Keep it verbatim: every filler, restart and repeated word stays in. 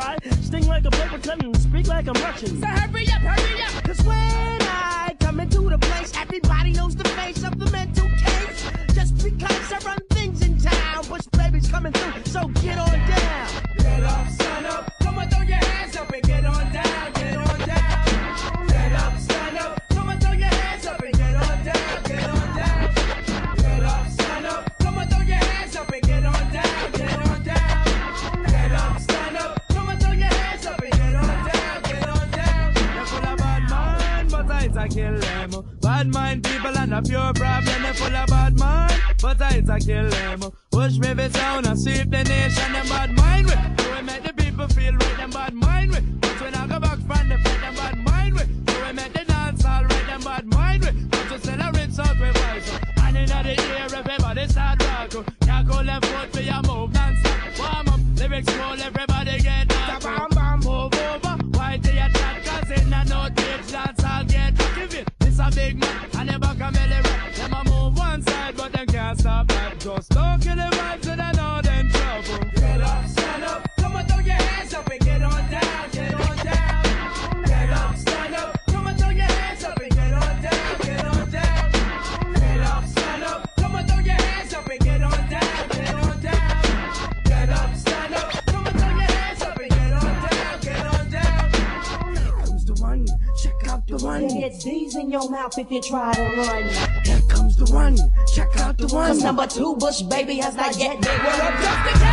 cry. Sting like a paper cut and speak like a merchant. So hurry up, hurry up. Cause when I come into the place, everybody knows the face of the mental case. Just because I run things in town, Bush baby's coming through, so get on down. Get up, stand up. Come on, throw your hands up and get on down, get on down. Get up, stand up. Come on, throw your hands up and get on down, get on down. Get up, stand up. Come on, throw your hands up and get on down, get on down. Get up, stand up. Come on, throw your hands up and get on down, get on down. They're full of bad mind, but I to kill them. Bad mind people and a pure problem. They're full of bad mind, but I to kill them. Push baby sound and sweep the nation. Them bad mind with, so we make the people feel right. Them bad mind with, but when I go back from the fight. Them bad mind with, so we make the dance all right. Them bad mind with, but to celebrate sacrifice. And in the air everybody start rock. Can't call them foot for your move non-stop. Warm up, lyrics roll, everybody get down. Bam bam, move over, why do you chat? Cause in a no ditch dance I'll get give it. This a big man, and them back a melly rap. Them a move one side, but them can't stop that. Just don't kill the vibes and I know them trouble. Get up, stand up. Come on, throw your hands up and get on down, get on down. Get up, stand up. Come on, throw your hands up and get on down, get on down. Get up, stand up. Come on, throw your hands up and get on down, get on down. Get up, stand up. Come on, throw your hands up and get on down, get on down. Here comes the one, check out the one. It gets these in your mouth if you try to run. Here comes the one, check out the one. Cause number two Bush baby has not yet been. We're up just the